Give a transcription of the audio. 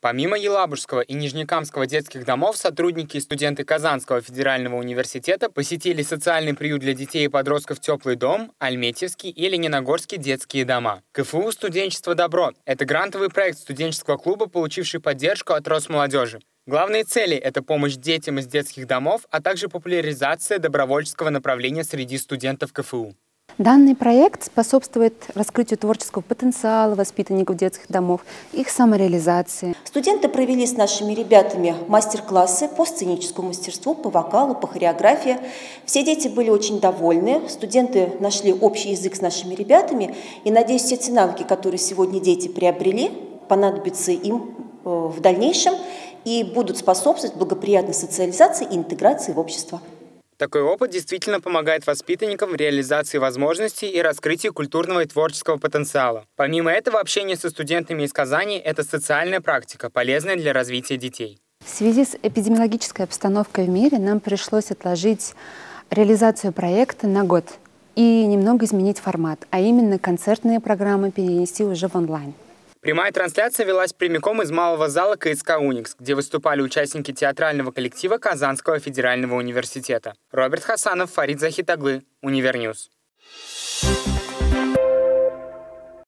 Помимо Елабужского и Нижнекамского детских домов, сотрудники и студенты Казанского федерального университета посетили социальный приют для детей и подростков «Теплый дом», Альметьевский и Лениногорский детские дома. КФУ «Студенчество Добро» — это грантовый проект студенческого клуба, получивший поддержку от Росмолодежи. Главные цели — это помощь детям из детских домов, а также популяризация добровольческого направления среди студентов КФУ. Данный проект способствует раскрытию творческого потенциала воспитанников детских домов, их самореализации. Студенты провели с нашими ребятами мастер-классы по сценическому мастерству, по вокалу, по хореографии. Все дети были очень довольны, студенты нашли общий язык с нашими ребятами. И, надеюсь, все те навыки, которые сегодня дети приобрели, понадобятся им в дальнейшем и будут способствовать благоприятной социализации и интеграции в общество. Такой опыт действительно помогает воспитанникам в реализации возможностей и раскрытии культурного и творческого потенциала. Помимо этого, общение со студентами из Казани – это социальная практика, полезная для развития детей. В связи с эпидемиологической обстановкой в мире нам пришлось отложить реализацию проекта на год и немного изменить формат, а именно концертные программы перенести уже в онлайн. Прямая трансляция велась прямиком из малого зала КСК «Уникс», где выступали участники театрального коллектива Казанского федерального университета. Роберт Хасанов, Фарид Захитаглы, Универньюз.